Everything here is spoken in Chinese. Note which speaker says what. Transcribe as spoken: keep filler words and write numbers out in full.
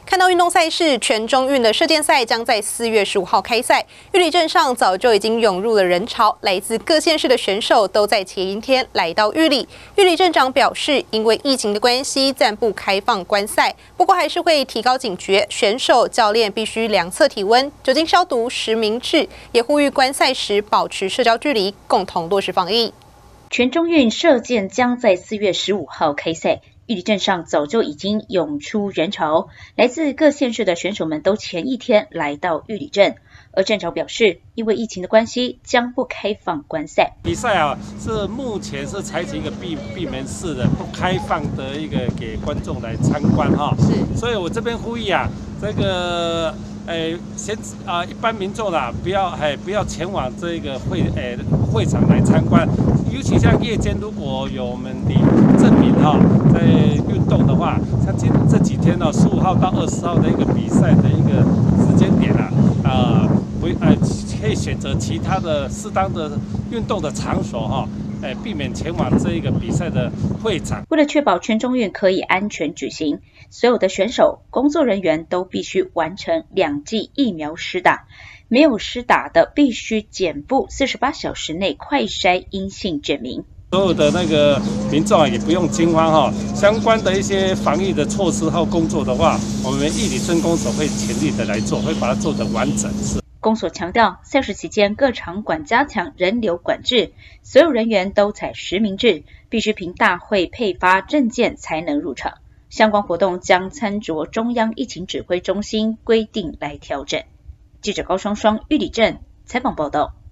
Speaker 1: 看到运动赛事，全中运的射箭赛将在四月十五号开赛。玉里镇上早就已经涌入了人潮，来自各县市的选手都在前一天来到玉里。玉里镇长表示，因为疫情的关系，暂不开放观赛，不过还是会提高警觉，选手、教练必须量测体温、酒精消毒、实名制，也呼吁观赛时保持社交距离，共同落实防疫。
Speaker 2: 全中运射箭将在四月十五号开赛。玉里镇上早就已经涌出人潮，来自各县市的选手们都前一天来到玉里镇。而镇长表示，因为疫情的关系，将不开放观赛。
Speaker 3: 比赛啊，是目前是采取一个闭闭门式的、不开放的一个给观众来参观哈。是，所以我这边呼吁啊，这个诶，先啊、呃，一般民众啦，不要哎不要前往这个会诶会场来参观。尤其像夜间，如果有我们的证明哈，在运动的话，像今这几天呢、哦，十五号到二十号的一个比赛的一个时间点啊，啊、呃，不呃可以选择其他的适当的运动的场所哈，哎、呃，避免前往这一个比赛的会场。
Speaker 2: 为了确保全中运可以安全举行，所有的选手、工作人员都必须完成两剂疫苗施打。没有施打的，必须检附四十八小时内快筛阴性证明。
Speaker 3: 所有的那个民众啊，也不用惊慌哈。相关的一些防疫的措施和工作的话，我们玉里镇公所会全力的来做，会把它做得完整。是。
Speaker 2: 公所强调，赛事期间各场馆加强人流管制，所有人员都采实名制，必须凭大会配发证件才能入场。相关活动将参酌中央疫情指挥中心规定来调整。记者高双双玉里镇采访报道。